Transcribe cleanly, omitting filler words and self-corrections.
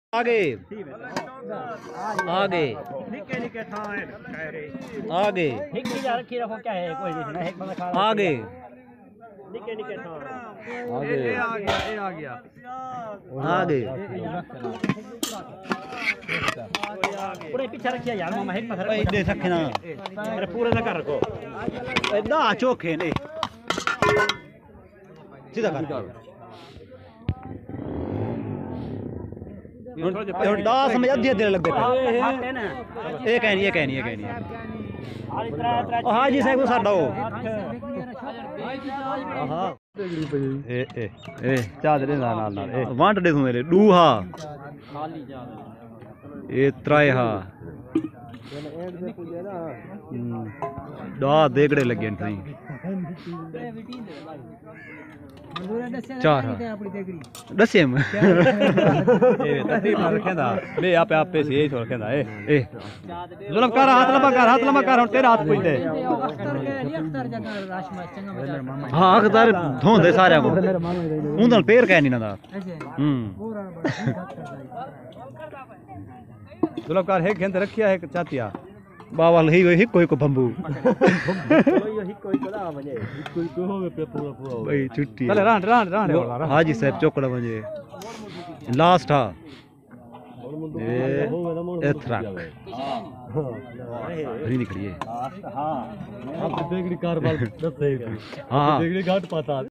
आगे आगे आगे आगे आगे पूरे पीछे रखिए यार मामा हेड पत्थर दे सके ना अरे पूरे ना कर रखो इदा चोखे ने सीधा कर ਹੁਣ 10 ਸਮਝ ਅੱਧੇ ਅੱਧੇ ਲੱਗਦੇ ਪਏ ਇਹ ਕਹਿਣੀ ਹਾਜੀ ਸਾਹਿਬ ਸਾਡਾ ਉਹ ਆਹਾ ਇਹ ਚਾਦਰੇ ਨਾਲ ਵੰਡ ਦੇ ਤੂੰ ਮੇਰੇ ਦੂਹਾ ਇਹ ਤਰਾਇਹਾ ਦਾ ਦੇਖੜੇ ਲੱਗੇ ਨੇ चार दसे ले आप पे से यही रखेंदा ए जुल्म कर हाथ लंबा कर तेरा हाथ पुजदे हां अख्तर धोंदे सारे को उंदन पैर कह नहीं ना जुल्म कर है खेंद रखिया है चातिया बाबा लही ही कोई को बंबू भाई छुट्टी चले रांड हाजी साहब चौकड़ा बजे लास्ट हा ये एथरक हरी निकली है हां बेगड़ी कारवाल 10 हां बेगड़ी घाट पाता